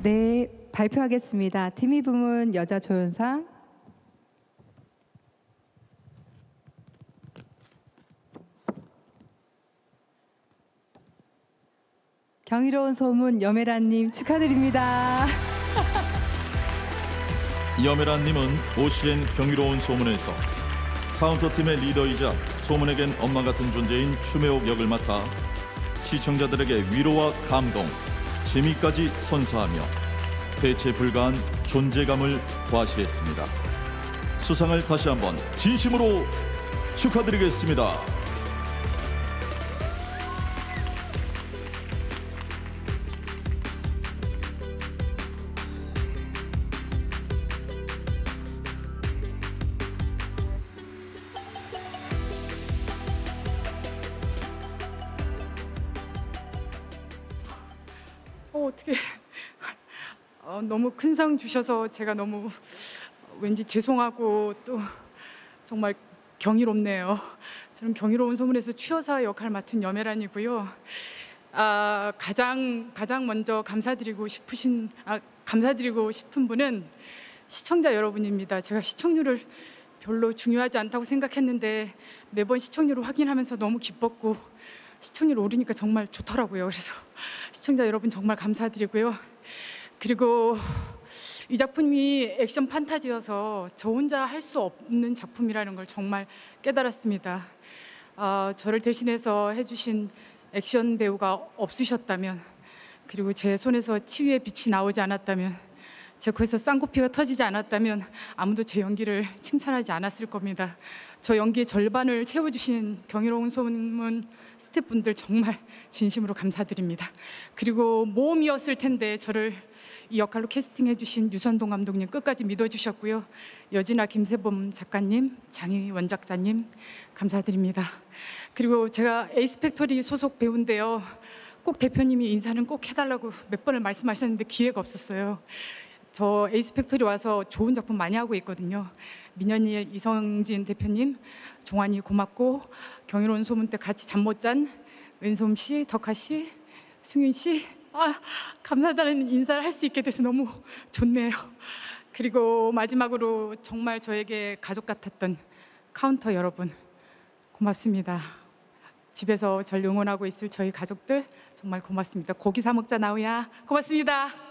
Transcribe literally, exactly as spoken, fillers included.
네, 발표하겠습니다. 디미 부문 여자 조연상 경이로운 소문 여메라님 축하드립니다. 여메라님은 오씨엔 경이로운 소문에서 카운터팀의 리더이자 소문에겐 엄마 같은 존재인 추매옥 역을 맡아 시청자들에게 위로와 감동, 재미까지 선사하며 대체 불가한 존재감을 과시했습니다. 수상을 다시 한번 진심으로 축하드리겠습니다. 어, 어떻게 어, 너무 큰 상 주셔서 제가 너무 왠지 죄송하고 또 정말 경이롭네요. 저는 경이로운 소문에서 취여사 역할 맡은 여메란이고요. 아, 가장 가장 먼저 감사드리고 싶으신 아, 감사드리고 싶은 분은 시청자 여러분입니다. 제가 시청률을 별로 중요하지 않다고 생각했는데 매번 시청률을 확인하면서 너무 기뻤고 시청률 오르니까 정말 좋더라고요. 그래서 시청자 여러분 정말 감사드리고요. 그리고 이 작품이 액션 판타지여서 저 혼자 할 수 없는 작품이라는 걸 정말 깨달았습니다. 어, 저를 대신해서 해주신 액션 배우가 없으셨다면, 그리고 제 손에서 치유의 빛이 나오지 않았다면, 제 코에서 쌍코피가 터지지 않았다면 아무도 제 연기를 칭찬하지 않았을 겁니다. 저 연기의 절반을 채워주신 경이로운 소문 스태프분들 정말 진심으로 감사드립니다. 그리고 모험이었을 텐데 저를 이 역할로 캐스팅해 주신 유선동 감독님 끝까지 믿어주셨고요. 여진아 김세범 작가님, 장희 원작자님 감사드립니다. 그리고 제가 에이스팩토리 소속 배우인데요. 꼭 대표님이 인사는 꼭 해달라고 몇 번을 말씀하셨는데 기회가 없었어요. 저 에이스팩토리 와서 좋은 작품 많이 하고 있거든요. 민현일, 이성진 대표님, 종환이 고맙고 경이로운 소문 때 같이 잠 못 잔 왼솜 씨, 덕하 씨, 승윤 씨, 아, 감사하다는 인사를 할 수 있게 돼서 너무 좋네요. 그리고 마지막으로 정말 저에게 가족 같았던 카운터 여러분 고맙습니다. 집에서 절 응원하고 있을 저희 가족들 정말 고맙습니다. 고기 사 먹자 나우야 고맙습니다.